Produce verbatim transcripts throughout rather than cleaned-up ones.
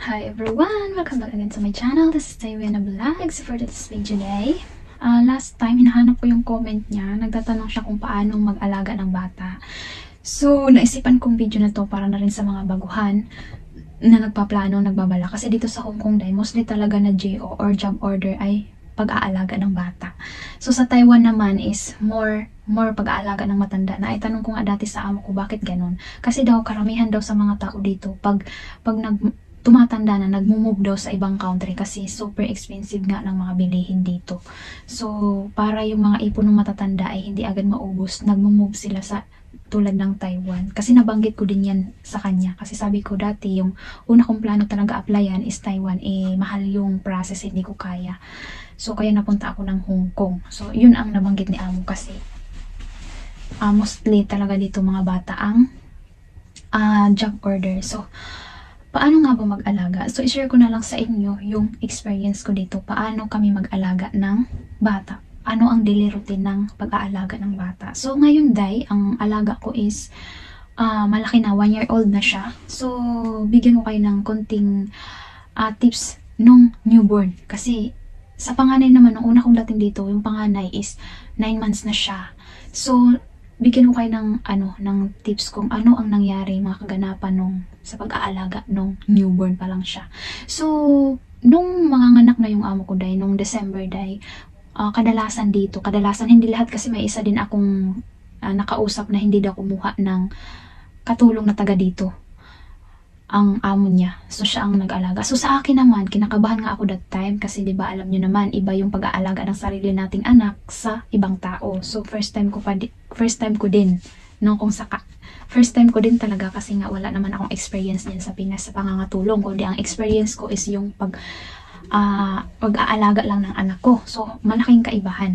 Hi everyone! Welcome back again to my channel. This is Taywiana Vlogs for this video today. Uh, last time, hinahanap ko yung comment niya. Nagtatanong siya kung paano mag-alaga ng bata. So, naisipan kong video na to para na rin sa mga baguhan na nagpaplano, nagbabala. Kasi dito sa Hong Kong dahil mostly talaga na J O or job order ay pag-aalaga ng bata. So, sa Taiwan naman is more more pag-aalaga ng matanda. Na itanong ko nga dati sa amo ko, bakit ganun? Kasi daw, karamihan daw sa mga tao dito, pag, pag nag tumatanda na, nagmo-move daw sa ibang country kasi super expensive nga ng mga bilihin dito. So, para yung mga ipon ng matatanda ay hindi agad maubos, nagmo-move sila sa tulad ng Taiwan. Kasi nabanggit ko din yan sa kanya. Kasi sabi ko dati, yung una kong plano talaga applyan is Taiwan. Eh, mahal yung process, hindi ko kaya. So, kaya napunta ako ng Hong Kong. So, yun ang nabanggit ni amo kasi uh, mostly talaga dito mga bata ang uh, job order. So, paano nga ba mag-alaga? So, i-share ko na lang sa inyo yung experience ko dito. Paano kami mag-alaga ng bata? Ano ang daily routine ng pag-aalaga ng bata? So, ngayon, day, ang alaga ko is uh, malaki na, one year old na siya. So, bigyan ko kayo ng konting uh, tips nung newborn. Kasi, sa panganay naman, nung una kong dating dito, yung panganay is nine months na siya. So, bigyan ko kayo ng ano ng tips kung ano ang nangyari, mga kaganapan nung sa pag-aalaga nung newborn pa lang siya. So, nung manganganak na yung amo ko day, nung December day, uh, kadalasan dito, kadalasan hindi lahat kasi may isa din akong uh, nakausap na hindi daw kumuha ng katulong na taga dito. Ang amo niya. So, siya ang nag-alaga. So, sa akin naman, kinakabahan nga ako that time kasi 'di ba alam niyo naman, iba yung pag-aalaga ng sarili nating anak sa ibang tao. So, first time ko pa first time ko din nung kung saka first time ko din talaga kasi nga wala naman akong experience din sa Pinas sa pangangatulong, kundi ang experience ko is yung pag uh, pag-aalaga lang ng anak ko. So, malaking kaibahan.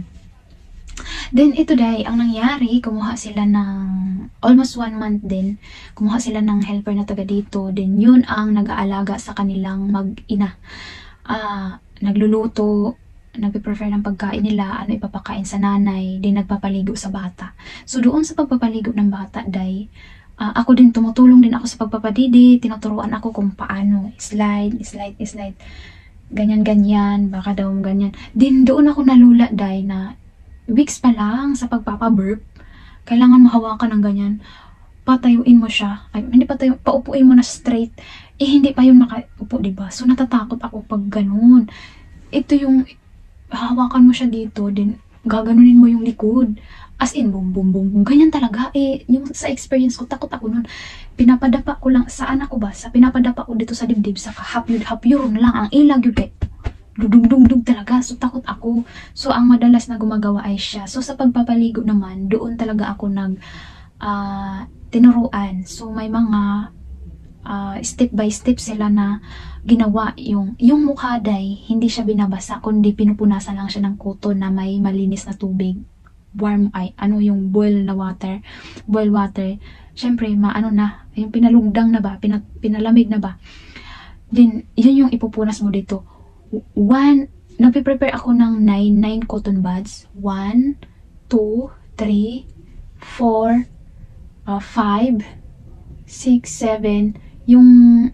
Then, ito dahil, ang nangyari, kumuha sila ng almost one month din. Kumuha sila ng helper na taga dito. Then, yun ang nag-aalaga sa kanilang mag-ina. Uh, nagluluto, nagpe-prefer ng pagkain nila, ano ipapakain sa nanay, din nagpapaligo sa bata. So, doon sa pagpapaligo ng bata, day, uh, ako din, tumutulong din ako sa pagpapadidi, tinuturuan ako kung paano, slide, slide, slide, ganyan-ganyan, baka daw ganyan. Din, doon ako nalula, day, na weeks pa lang sa pagpapaburp, kailangan mahawakan ng ganyan, patayuin mo siya, ay, hindi patayo, paupuin mo na straight, eh hindi pa yun makaupo, diba? So natatakot ako pag ganun. Ito yung, hawakan mo siya dito, din gaganunin mo yung likod, as in, boom, boom, boom, boom, ganyan talaga, eh, yung sa experience ko, takot ako nun, pinapadapa ko lang, saan ako ba, sa pinapadapa ko dito sa dibdib, sa hapyud, hapyuron lang, ang ilag yun, eh, dudug-dug-dug talaga. So, takot ako. So, ang madalas na gumagawa ay siya. So, sa pagpapaligo naman, doon talaga ako nag uh, tinuruan. So, may mga uh, step by step sila na ginawa. Yung, yung mukha day, hindi siya binabasa, kundi pinupunasan lang siya ng cotton na may malinis na tubig. Warm ay, ano yung boil na water. Boil water. Siyempre, maano na, yung pinalugdang na ba, pina, pinalamig na ba. Then, yun yung ipupunas mo dito. One, nagpe-prepare ako ng nine, nine cotton buds. One, two, three, four, uh, five, six, seven. Yung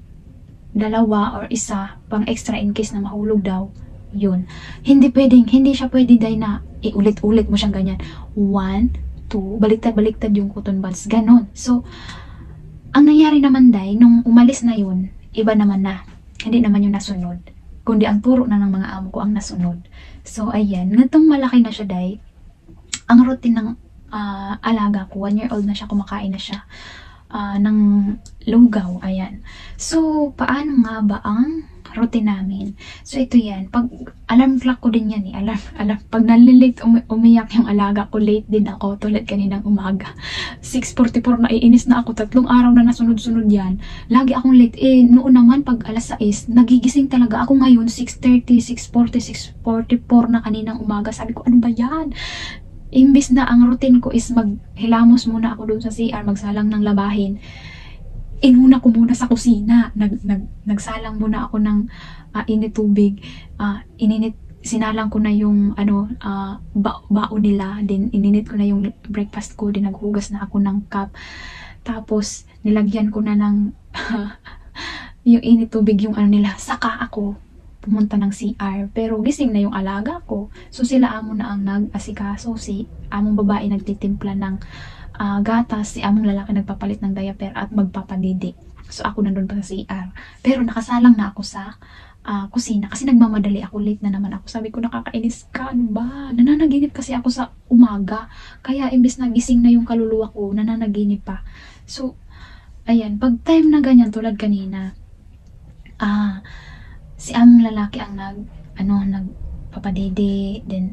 dalawa or isa, pang extra in case na mahulog daw. Yun. Hindi pwedeng, hindi siya pwede dahil na iulit-ulit mo siyang ganyan. One, two, baliktad-baliktad yung cotton buds. Ganon. So, ang nangyari naman dahil, nung umalis na yun, iba naman na. Hindi naman yung nasunod, kundi ang turo na ng mga amo ko ang nasunod. So, ayan. Ngatong malaki na siya, day, ang routine ng uh, alaga ko, one year old na siya, kumakain na siya uh, ng lugaw. Ayan. So, paano nga ba ang routine namin? So, ito yan. Pag alarm clock ko din yan eh. Alarm, alarm. Pag nalilate, umi umiyak yung alaga ko, late din ako, tulad kaninang umaga. six forty-four na iinis na ako. Tatlong araw na nasunod-sunod yan. Lagi akong late. Eh, noon naman, pag alas sais, nagigising talaga ako ngayon, six thirty, six forty, six forty-four na kaninang umaga. Sabi ko, ano ba yan? Imbis na ang routine ko is maghilamos muna ako doon sa C R, magsalang ng labahin, inuna ko muna sa kusina. Nag, nag, nagsalang muna ako ng uh, init tubig. Uh, ininit, sinalang ko na yung ano, uh, ba, bao nila. Then, ininit ko na yung breakfast ko. Then, naghugas na ako ng cup. Tapos, nilagyan ko na ng yung init tubig yung ano nila, saka ako pumunta ng C R. Pero gising na yung alaga ko. So sila amo na ang nag-asikaso. Si among babae nagtitimpla ng uh, gatas, si among lalaki nagpapalit ng diaper at magpapadidi. So ako nandun pa sa C R. Pero nakasalang na ako sa uh, kusina kasi nagmamadali ako, late na naman ako. Sabi ko, nakakainis ka, ano ba? Nananaginip kasi ako sa umaga. Kaya imbes na gising na yung kaluluwa ko, nananaginip pa. So, ayan, pag time na ganyan tulad kanina, ah, si among lalaki ang nag, ano, nagpapadede, then,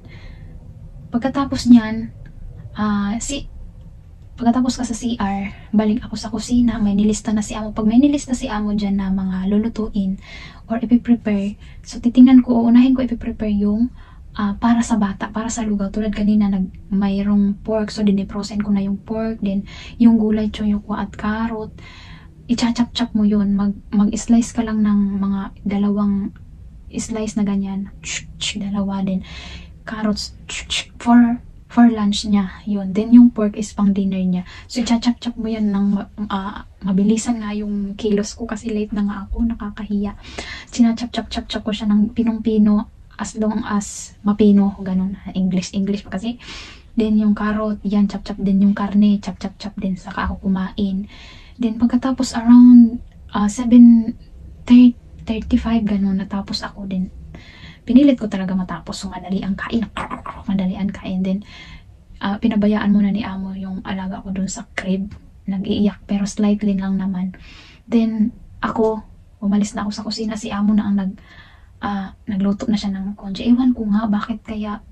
pagkatapos niyan, ah, si, pagkatapos ka sa C R, balik ako sa kusina, may nilista na si amo. Pag may nilista si amo dyan na mga lulutuin, or ipiprepare, so titingnan ko, uunahin ko ipiprepare yung, uh, para sa bata, para sa lugaw. Tulad kanina, nag, mayroong pork, so diniprosen ko na yung pork, then, yung gulay, choyoko at carrot, i-chop-chop mo yun, mag, mag-slice ka lang ng mga dalawang slice na ganyan, dalawa din, carrots, for, for lunch niya, yun. Then, yung pork is pang dinner niya. So, i-chop-chop mo yan ng, uh, mabilisan nga yung kilos ko kasi late na nga ako, nakakahiya. Sinachop-chop-chop-chop ko siya ng pinong-pino, as long as mapino, ganun, English, English pa kasi. Then, yung carrot, yan, chop-chop din yung karne, chop-chop-chop din, saka ako kumain. Then, pagkatapos around uh, seven thirty-five, ganun, natapos ako din. Pinilit ko talaga matapos, so madali ang kain. Madali ang kain. Then, uh, pinabayaan muna ni amo yung alaga ko dun sa crib. Nag-iiyak, pero slightly lang naman. Then, ako, umalis na ako sa kusina. Si amo na ang nag, uh, nagluto na siya ng konje. Ewan ko nga, bakit kaya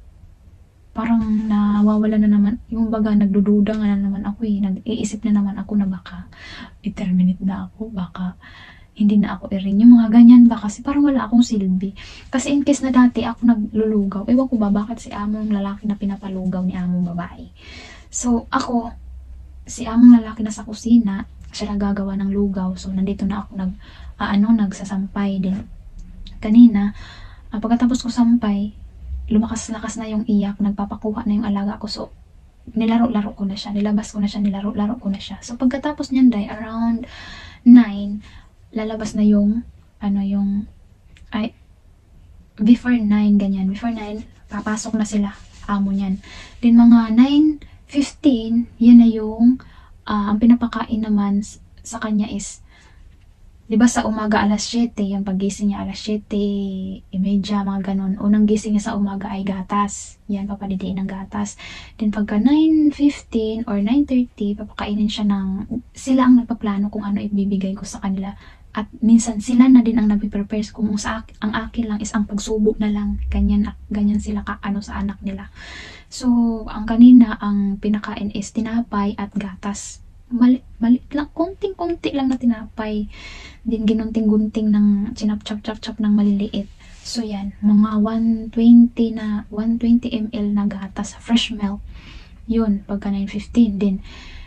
parang nawawala na naman, yung baga nagdududa nga na naman ako eh, nag-iisip na naman ako na baka i-terminate na ako, baka hindi na ako i-rin, yung mga ganyan ba, kasi parang wala akong silbi. Kasi in case na dati ako naglulugaw, ewan ko ba bakit si among lalaki na pinapalugaw ni among babae. So ako, si among lalaki na sa kusina, siya nagagawa ng lugaw, so nandito na ako nag, uh, ano, nagsasampay din. Kanina, uh, pagkatapos ko sampay, lumakas-lakas na yung iyak, nagpapakuha na yung alaga ko. So, nilaro-laro ko na siya, nilabas ko na siya, nilaro-laro ko na siya. So, pagkatapos niyan, day, around nine, lalabas na yung, ano yung, ay, before nine, ganyan, before nine, papasok na sila, amo niyan. Then, mga nine fifteen, yan na yung, uh, ang pinapakain naman sa kanya is, diba sa umaga alas siyete, yung paggising niya alas siyete, imedya, mga ganun. Unang gising niya sa umaga ay gatas. Yan, papadidiin ng gatas. Then pagka nine fifteen or nine thirty, papakainin siya ng, sila ang nagpaplano kung ano ibibigay ko sa kanila. At minsan sila na din ang nagpiprepare kung sa ang akin lang is ang pagsubo na lang. Ganyan, ganyan sila ka, ano sa anak nila. So, ang kanina, ang pinakain is tinapay at gatas. Mali, mali lang, konting-konti lang na tinapay. Din ginunting-gunting ng chinap-chop-chop-chop ng maliliit. So yan, mga one twenty na, one twenty milliliters na gatas, fresh milk. Yun, pagka nine fifteen. Then,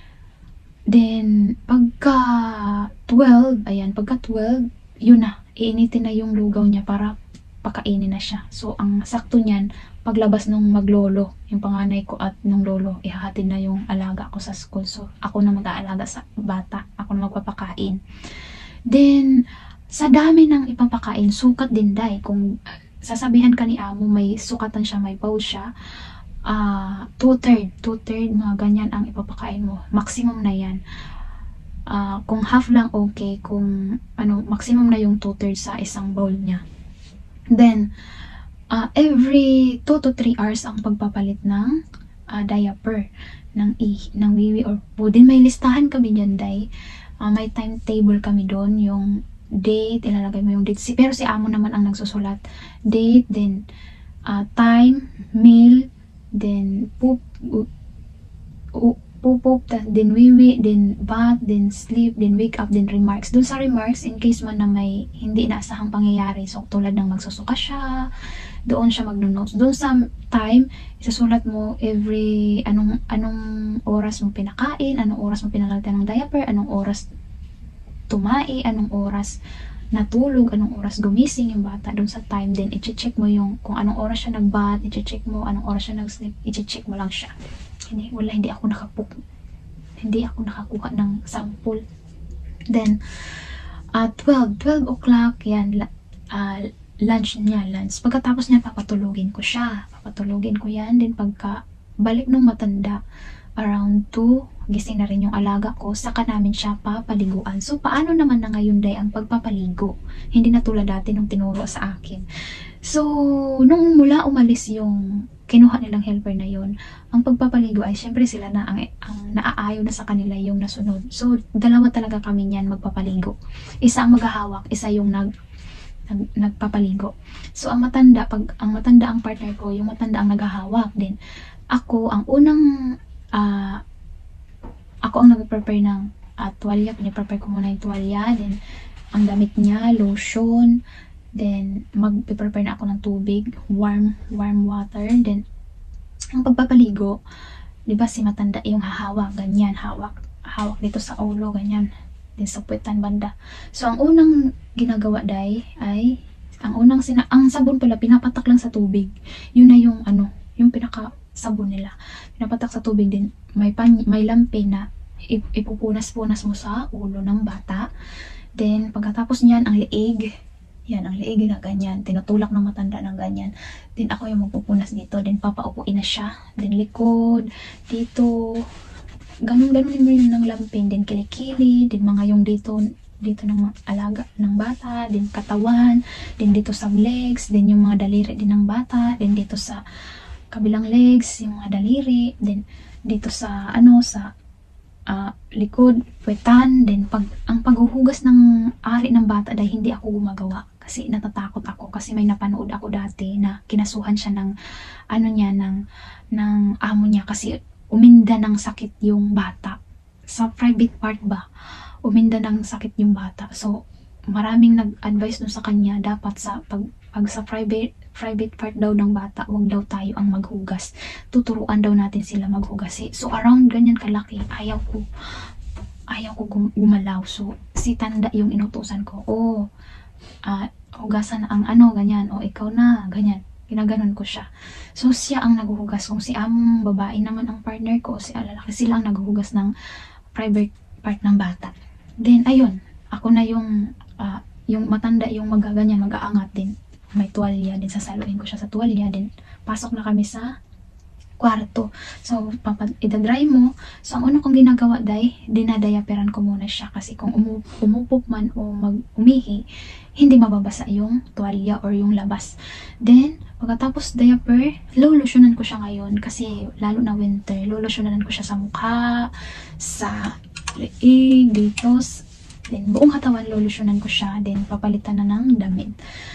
then, pagka twelve, ayan, pagka twelve, yun na, iinitin na yung lugaw niya para pakainin na siya. So, ang sakto niyan, paglabas nung maglolo, yung panganay ko at nung lolo, ihahatid na yung alaga ko sa school. So, ako na mag-aalaga sa bata. Ako na magpapakain. Then, sa dami ng ipapakain, sukat din day. Kung uh, sasabihan ka ni amo, may sukatan siya, may bowl siya, uh, two-third, two-third, mga ganyan ang ipapakain mo. Maximum na yan. Uh, kung half lang, okay. Kung, ano, maximum na yung two-third sa isang bowl niya. Then, Uh, every two to three hours ang pagpapalit ng uh, diaper ng i ng wiwi or po. Din may listahan kami dyan, day. Uh, may timetable kami doon, yung date, ilalagay mo yung date. Si, pero si amo naman ang nagsusulat. Date, then uh, time, meal, then poop, uh, uh, poop, then wiwi, then bath, then sleep, then wake up, then remarks. Doon sa remarks, in case man na may hindi inaasahang pangyayari, so tulad ng magsusuka siya, doon siya mag-notes. Doon sa time, isasulat mo every, anong, anong oras mo pinakain, anong oras mo pinagalitan ng diaper, anong oras tumai, anong oras natulog, anong oras gumising yung bata. Doon sa time, then i-check mo yung, kung anong oras siya nag-bath, i-check mo, anong oras siya nag-sleep, i-check mo lang siya. Hindi, wala, hindi ako nakapuk, hindi ako nakakuha ng sample. Then, at twelve, twelve o'clock, yan, la- ah, lunch niya, lunch. Pagkatapos niya, papatulugin ko siya. Papatulugin ko yan. Then pagka balik nung matanda, around two, gising na rin yung alaga ko, saka namin siya papaliguan. So, paano naman na ngayon day ang pagpapaligo? Hindi na tulad dati nung tinuro sa akin. So, nung mula umalis yung kinuha nilang helper na yon, ang pagpapaligo ay syempre sila na ang, ang naaayaw na sa kanila yung nasunod. So, dalawa talaga kami niyan magpapaligo. Isa ang maghahawak, isa yung nag, nag nagpapaligo. So, ang matanda, pag ang matanda ang partner ko, yung matanda ang naghahawak din. Ako, ang unang, ah, ako ang nag-prepare ng uh, tuwalya. Piniprepare ko muna yung tuwalya. Then, ang damit niya, lotion. Then, mag-prepare na ako ng tubig. Warm, warm water. Then, ang pagpapaligo, di ba si matanda yung hahawak, ganyan, hawak. Hawak dito sa ulo, ganyan. Then, sa puwetan banda. So, ang unang ginagawa day ay, ang unang sina, ang sabon pala, pinapatak lang sa tubig. Yun na yung, ano, yung pinaka sabon nila. Pinapatak sa tubig din. May, pan, may lampi na ipupunas-punas mo sa ulo ng bata. Then, pagkatapos niyan, ang liig. Yan, ang liig na ganyan. Tinutulak ng matanda ng ganyan. Then, ako yung magpupunas dito. Then, papaupuin na siya. Then, likod, dito. Ganun-ganun yung ng lampin. Then, kilikili. Then, mga yung dito, dito ng alaga ng bata. Then, katawan. Then, dito sa legs. Then, yung mga daliri din ng bata. Then, dito sa kabilang legs, yung mga daliri. Then, dito sa, ano, sa uh, likod, puwetan. Then, pag, ang paghuhugas ng ari ng bata dahil hindi ako gumagawa. Kasi natatakot ako. Kasi may napanood ako dati na kinasuhan siya ng, ano niya, ng, ng amo niya. Kasi uminda ng sakit yung bata. Sa private part ba? Uminda ng sakit yung bata. So, maraming nag-advise nun sa kanya, dapat sa pag, pag sa private private part daw ng bata, wag daw tayo ang maghugas. Tuturuan daw natin sila maghugas. So, around ganyan kalaki, ayaw ko, ayaw ko gum gumalaw. So, si tanda yung inutusan ko. Oh, uh, hugasan ang ano, ganyan. O, ikaw na, ganyan. Ginaganon ko siya. So, siya ang naghuhugas. Kung si among babae naman ang partner ko, si lalaki, sila ang naghuhugas ng private part ng bata. Then, ayun, ako na yung, uh, yung matanda, yung magaganyan, mag-aangat din. May tuwalya din, sasaluin ko siya sa tuwalya din. Pasok na kami sa kwarto. So, papad, idadry mo. So, ang una kong ginagawa day, dinadayaperan ko muna siya kasi kung umu umupop man o mag-umihi, hindi mababasa yung tuwalya or yung labas. Then, pagkatapos diaper, lolusyonan ko siya ngayon kasi lalo na winter, lolusyonan ko siya sa mukha, sa leeg, dito, then buong katawan lolusyonan ko siya, then papalitan na ng damit.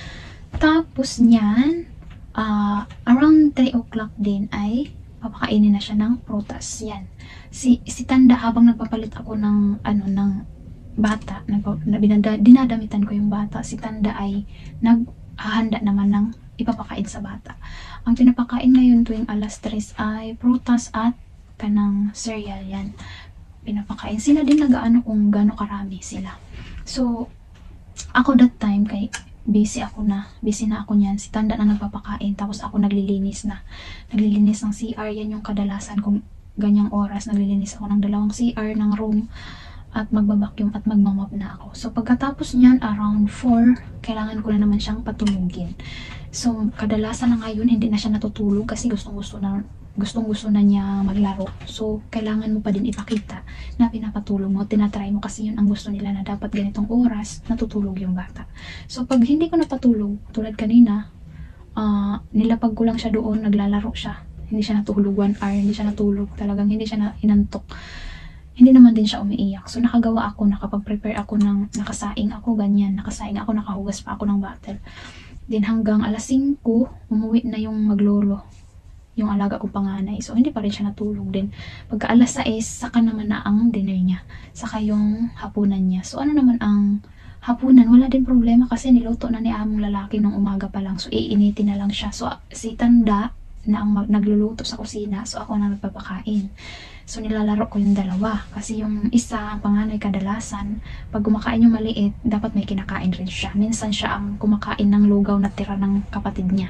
Tapos niyan, uh, around three o'clock din ay papakainin na siya ng prutas. Yan. Si, si tanda habang nagpapalit ako ng, ano, ng bata, nagpa, binada, dinadamitan ko yung bata, si tanda ay naghahanda naman ng ipapakain sa bata. Ang pinapakain ngayon tuwing alas tres ay prutas at kanang cereal. Yan. Pinapakain. Sila din nagaano kung gaano karami sila. So, ako that time kay busy ako na, busy na ako niyan. Si tanda na nagpapakain, tapos ako naglilinis na. Naglilinis ng C R, yan yung kadalasan kung ganyang oras. Naglilinis ako ng dalawang C R ng room at magbabacuum at magmamap na ako. So, pagkatapos niyan, around four, kailangan ko na naman siyang patulugin. So, kadalasan na ngayon, hindi na siya natutulog kasi gustong-gusto na gustong-gusto na niya maglaro. So, kailangan mo pa din ipakita na pinapatulog mo. Tinatry mo kasi yun ang gusto nila na dapat ganitong oras natutulog yung bata. So, pag hindi ko napatulog, tulad kanina, uh, nilapag ko lang siya doon, naglalaro siya. Hindi siya natulog one hour, hindi siya natulog. Talagang hindi siya na inantok. Hindi naman din siya umiiyak. So, nakagawa ako, nakapag-prepare ako ng, nakasaing ako, ganyan. Nakasaing ako, nakahugas pa ako ng bottle. Then, hanggang alas singko, umuwi na yung maglolo, yung alaga kong panganay. So, hindi pa rin siya natulog din. Pagka alas sais, saka naman na ang dinner niya. Saka yung hapunan niya. So, ano naman ang hapunan? Wala din problema kasi niluto na ni among lalaki nung umaga pa lang. So, iinitin na lang siya. So, si tanda na ang nagluluto sa kusina. So, ako na nagpapakain. So, nilalaro ko yung dalawa. Kasi yung isa, ang panganay kadalasan, pag kumakain yung maliit, dapat may kinakain rin siya. Minsan siya ang kumakain ng lugaw na tira ng kapatid niya.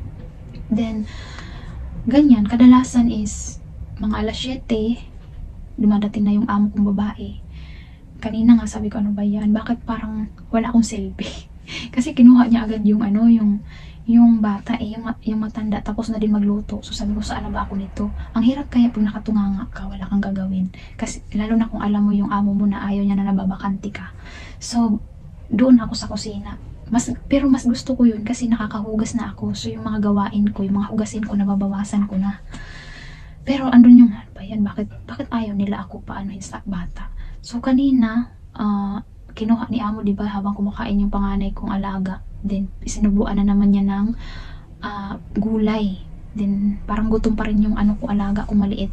Then, ganyan, kadalasan is mga alas siyete, dumadating na yung amo kong babae. kanina nga sabi ko, ano ba yan? Bakit parang wala akong silbi? Kasi kinuha niya agad yung ano, yung yung bata eh, yung, yung matanda, tapos na din magluto. So sabi ko, saan na ba ako nito? Ang hirap kaya pag nakatunganga ka, wala kang gagawin. Kasi lalo na kung alam mo yung amo mo na ayaw niya na nababakanti ka. So, doon ako sa kusina. Mas, pero mas gusto ko yun kasi nakakahugas na ako. So yung mga gawain ko, yung mga hugasin ko, nababawasan ko na. Pero andun yung, ano ba yan? Bakit, bakit ayaw nila ako paanohin sa bata? So kanina, uh, kinuha ni amo, diba, habang kumakain yung panganay kong alaga. Then, isinubuan na naman niya ng uh, gulay. Then, parang gutom pa rin yung ano ko, alaga ko maliit.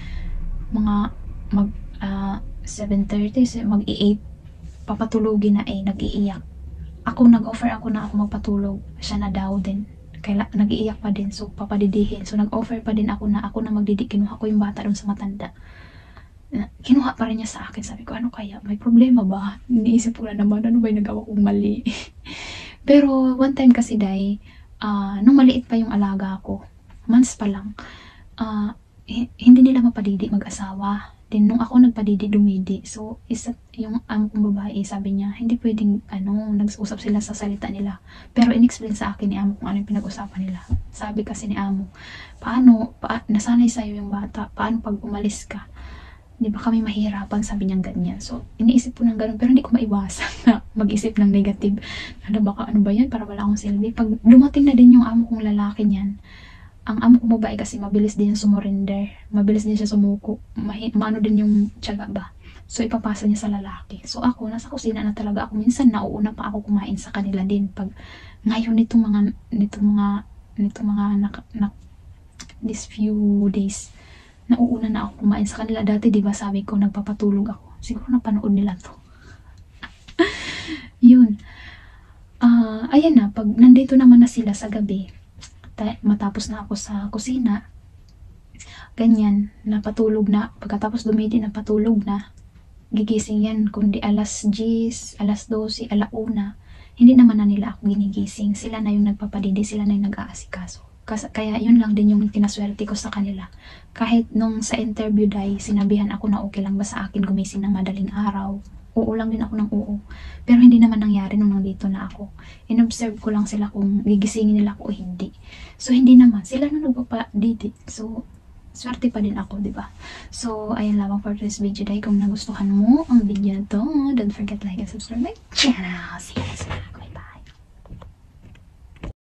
Mga mag uh, seven thirty, mag-eight, papatulogin na eh, nag-iiyak. Ako, nag-offer ako na ako magpatulog. Siya na daw din. Kaya nag-iiyak pa din, so papadidihin. So, nag-offer pa din ako na ako na magdidik. Kinuha ko yung bata doon sa matanda. Kinuha pa rin niya sa akin. Sabi ko, ano kaya? May problema ba? Iniisip ko na naman, ano ba yung nagawa kong mali? Pero one time kasi day, uh, nung maliit pa yung alaga ko, months pa lang, uh, hindi nila mapadidi mag-asawa. Then nung ako nagpadidi, dumidi. So, isa, yung amo kong babae, sabi niya, hindi pwedeng, ano, nag-usap sila sa salita nila. Pero in-explain sa akin ni amo kung ano yung pinag-usapan nila. Sabi kasi ni amo, paano, pa, nasanay sa'yo yung bata, paano pag umalis ka? Di ba kami mahirapan, sabi niyang ganyan. So, iniisip ko ng ganun, pero hindi ko maiwasan na mag-isip ng negative. Ano baka, ano ba yan? Para wala akong silbi. Pag dumating na din yung amo kong lalaki niyan, ang amo kong babae kasi mabilis din yung sumurrender. Mabilis din siya sumuko. Mahi, maano din yung tiyaga ba. So, ipapasa niya sa lalaki. So, ako, nasa kusina na talaga ako. Minsan, nauuna pa ako kumain sa kanila din. Pag ngayon, nitong mga, nitong mga, nitong mga, nak, nak, this few days, nauuna na ako kumain sa kanila. Dati, di ba sabi ko, nagpapatulog ako. Siguro napanood nila to. Yun. Uh, ayan na, pag nandito naman na sila sa gabi, matapos na ako sa kusina, ganyan, napatulog na. Pagkatapos dumidi, napatulog na. Gigising yan, kundi alas diyes, alas dose, alauna. Hindi naman na nila ako ginigising. Sila na yung nagpapadidi, sila na yung nag-aasikaso. Kaya yun lang din yung kinaswerte ko sa kanila. Kahit nung sa interview day, sinabihan ako na okay lang ba sa akin gumising ng madaling araw. Oo lang din ako ng oo. Pero hindi naman nangyari nung nandito na ako. In-observe ko lang sila kung gigisingin nila ako o hindi. So hindi naman. Sila na nagpapadidi. So swerte pa din ako, di ba? So ayun lamang for this video day. Kung nagustuhan mo ang video na to, don't forget like and subscribe my channel. See you soon.